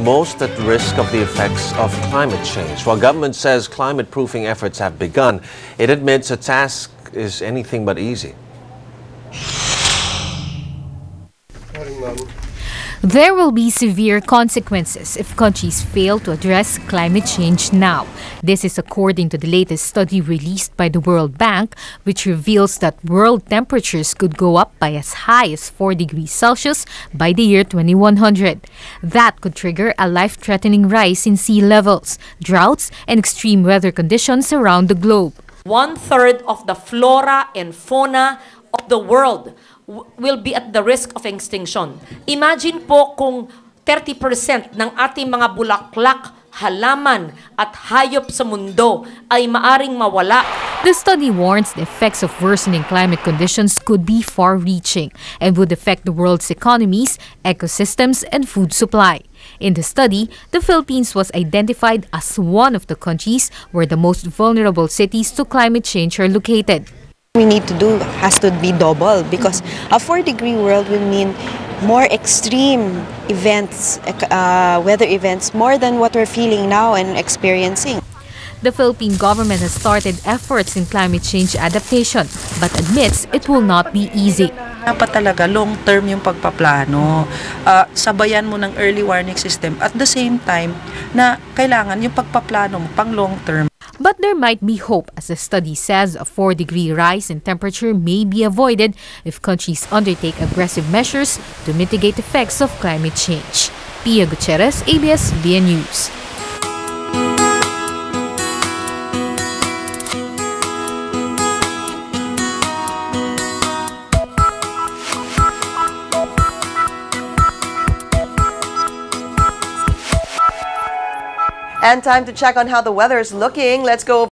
most at risk of the effects of climate change. While government says climate-proofing efforts have begun, it admits the task is anything but easy. There will be severe consequences if countries fail to address climate change now. This is according to the latest study released by the World Bank, which reveals that world temperatures could go up by as high as 4 degrees Celsius by the year 2100. That could trigger a life-threatening rise in sea levels, droughts, and extreme weather conditions around the globe. 1/3 of the flora and fauna of the world will be at the risk of extinction. Imagine po kung 30% ng ating mga bulaklak, halaman at hayop sa mundo ay maaring mawala. The study warns the effects of worsening climate conditions could be far-reaching and would affect the world's economies, ecosystems, and food supply. In the study, the Philippines was identified as one of the countries where the most vulnerable cities to climate change are located. We need to do has to be double because a 4-degree world will mean more extreme events, weather events, more than what we're feeling now and experiencing. The Philippine government has started efforts in climate change adaptation but admits it will not be easy. Dapat talaga long-term yung pagpaplano. Sabayan mo ng early warning system at the same time na kailangan yung pagpaplano mo pang long-term. But there might be hope, as the study says a 4-degree rise in temperature may be avoided if countries undertake aggressive measures to mitigate effects of climate change. Pia Gutierrez, ABS-CBN News. And time to check on how the weather is looking. Let's go